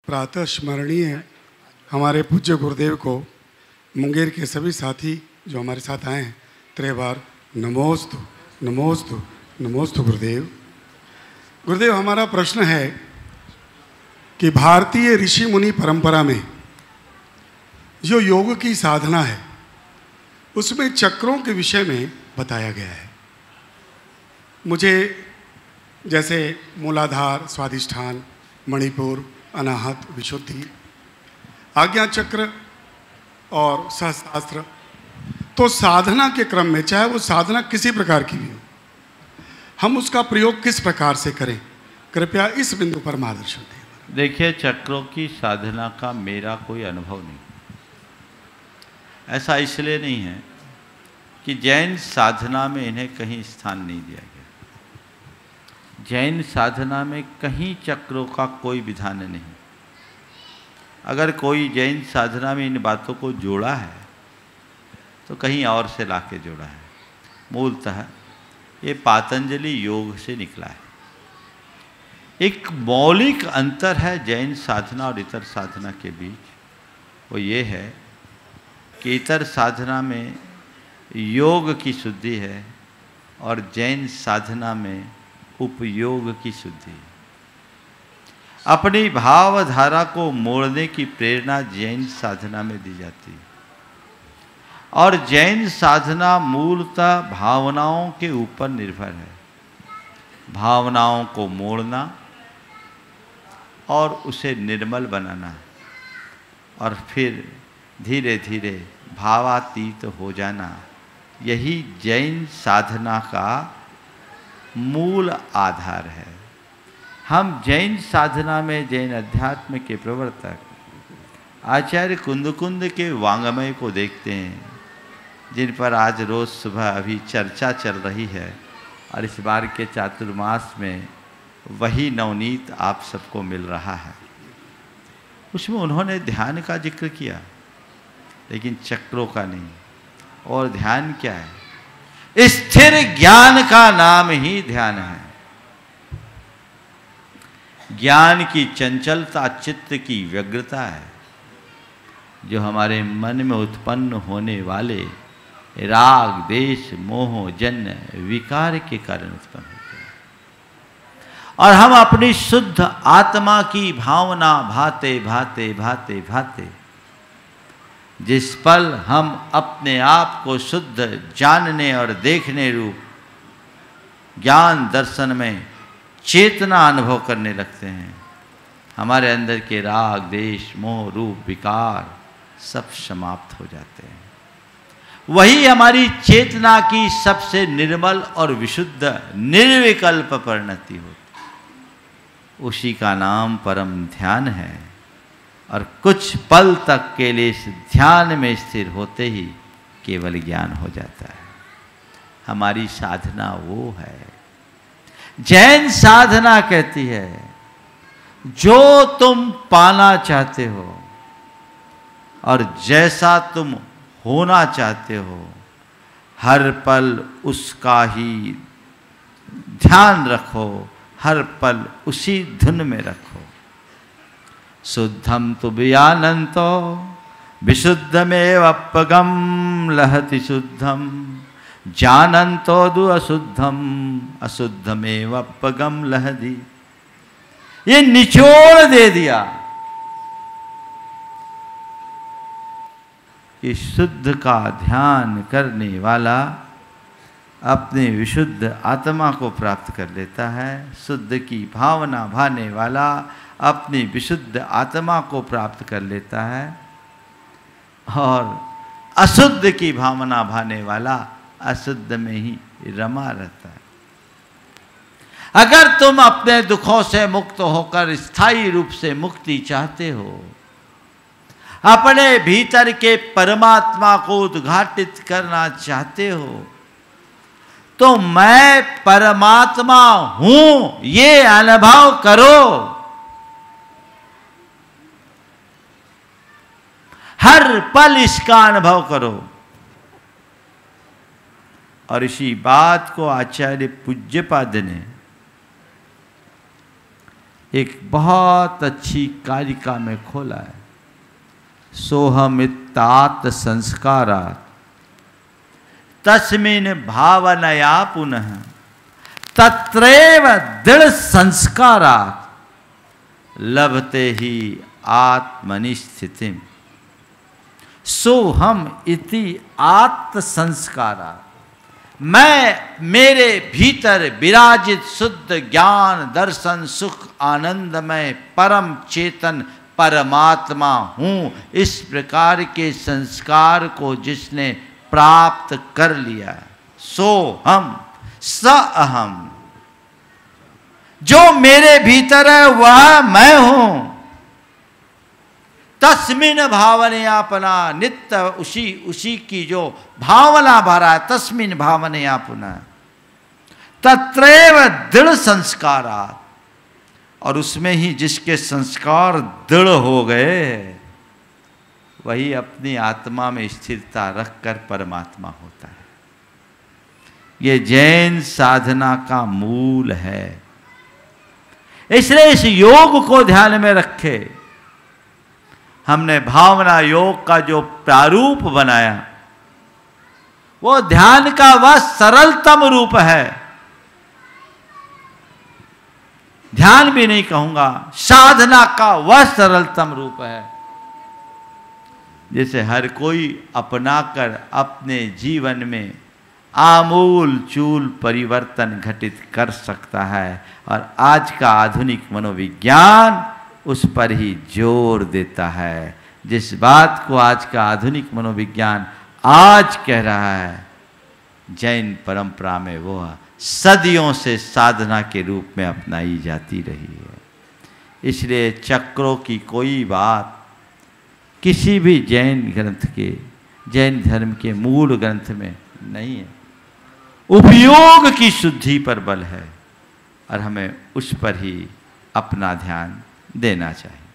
प्रातः स्मरणीय हमारे पूज्य गुरुदेव को मुंगेर के सभी साथी जो हमारे साथ आए हैं, 3 बार नमोस्तु नमोस्तु नमोस्तु गुरुदेव। गुरुदेव, हमारा प्रश्न है कि भारतीय ऋषि मुनि परंपरा में जो योग की साधना है उसमें चक्रों के विषय में बताया गया है। मुझे जैसे मूलाधार, स्वाधिष्ठान, मणिपुर, अनाहत, विशुद्धि, आज्ञा चक्र और सहस्त्रास्त्र, तो साधना के क्रम में चाहे वो साधना किसी प्रकार की भी हो, हम उसका प्रयोग किस प्रकार से करें, कृपया इस बिंदु पर मार्गदर्शन दें। देखिए, चक्रों की साधना का मेरा कोई अनुभव नहीं। ऐसा इसलिए नहीं है कि जैन साधना में इन्हें कहीं स्थान नहीं दिया गया। जैन साधना में कहीं चक्रों का कोई विधान नहीं। अगर कोई जैन साधना में इन बातों को जोड़ा है तो कहीं और से लाके जोड़ा है। मूलतः ये पातंजलि योग से निकला है। एक मौलिक अंतर है जैन साधना और इतर साधना के बीच। वो ये है कि इतर साधना में योग की शुद्धि है और जैन साधना में उपयोग की शुद्धि। अपनी भावधारा को मोड़ने की प्रेरणा जैन साधना में दी जाती है और जैन साधना मूलतः भावनाओं के ऊपर निर्भर है। भावनाओं को मोड़ना और उसे निर्मल बनाना और फिर धीरे धीरे भावातीत हो जाना, यही जैन साधना का मूल आधार है। हम जैन साधना में जैन अध्यात्म के प्रवर्तक आचार्य कुंदकुंद के वांग्मय को देखते हैं, जिन पर आज रोज़ सुबह अभी चर्चा चल रही है और इस बार के चातुर्मास में वही नवनीत आप सबको मिल रहा है। उसमें उन्होंने ध्यान का जिक्र किया, लेकिन चक्रों का नहीं। और ध्यान क्या है? स्थिर ज्ञान का नाम ही ध्यान है। ज्ञान की चंचलता चित्त की व्यग्रता है, जो हमारे मन में उत्पन्न होने वाले राग, देश, मोह जन्य विकार के कारण उत्पन्न होते हैं। और हम अपनी शुद्ध आत्मा की भावना भाते भाते भाते भाते जिस पल हम अपने आप को शुद्ध जानने और देखने रूप ज्ञान दर्शन में चेतना अनुभव करने लगते हैं, हमारे अंदर के राग, देश, मोह रूप विकार सब समाप्त हो जाते हैं। वही हमारी चेतना की सबसे निर्मल और विशुद्ध निर्विकल्प परिणति होती। उसी का नाम परम ध्यान है और कुछ पल तक के लिए इस ध्यान में स्थिर होते ही केवल ज्ञान हो जाता है। हमारी साधना वो है। जैन साधना कहती है, जो तुम पाना चाहते हो और जैसा तुम होना चाहते हो, हर पल उसका ही ध्यान रखो, हर पल उसी धुन में रखो। शुद्धम तु वियानंतो विशुद्धमेवप्पगम लहति शुद्धम जानंतो दु अशुद्धम अशुद्धमेवप्पगम लहति। ये निचोड़ दे दिया कि शुद्ध का ध्यान करने वाला अपने विशुद्ध आत्मा को प्राप्त कर लेता है। शुद्ध की भावना भाने वाला अपनी विशुद्ध आत्मा को प्राप्त कर लेता है और अशुद्ध की भावना भाने वाला अशुद्ध में ही रमा रहता है। अगर तुम अपने दुखों से मुक्त होकर स्थायी रूप से मुक्ति चाहते हो, अपने भीतर के परमात्मा को उद्घाटित करना चाहते हो, तो मैं परमात्मा हूं ये अनुभव करो। हर पल इसका अनुभव करो। और इसी बात को आचार्य पूज्यपाद ने एक बहुत अच्छी कारिका में खोला है। सोहमित्तात संस्कारात् तस्मिन् भावनया पुनः तत्रैव दृढ़ संस्कारात् लभते ही आत्मनि स्थितिम। सोहम इति आत्म संस्कारात्, मैं मेरे भीतर विराजित शुद्ध ज्ञान दर्शन सुख आनंदमय परम चेतन परमात्मा हूँ। इस प्रकार के संस्कार को जिसने प्राप्त कर लिया, सो हम स अहम, जो मेरे भीतर है वह मैं हूं। तस्मिन भावनयापना, नित्य उसी की जो भावना भरा है, तस्मिन भावनयापना तत्रैव दृढ़ संस्कारात्, और उसमें ही जिसके संस्कार दृढ़ हो गए वही अपनी आत्मा में स्थिरता रखकर परमात्मा होता है। ये जैन साधना का मूल है। इसलिए इस योग को ध्यान में रखे। हमने भावना योग का जो प्रारूप बनाया वो ध्यान का वह सरलतम रूप है। ध्यान भी नहीं कहूंगा, साधना का वह सरलतम रूप है जिसे हर कोई अपनाकर अपने जीवन में आमूल चूल परिवर्तन घटित कर सकता है। और आज का आधुनिक मनोविज्ञान उस पर ही जोर देता है। जिस बात को आज का आधुनिक मनोविज्ञान आज कह रहा है, जैन परंपरा में वो सदियों से साधना के रूप में अपनाई जाती रही है। इसलिए चक्रों की कोई बात किसी भी जैन ग्रंथ के, जैन धर्म के मूल ग्रंथ में नहीं है। उपयोग की शुद्धि पर बल है और हमें उस पर ही अपना ध्यान देना चाहिए।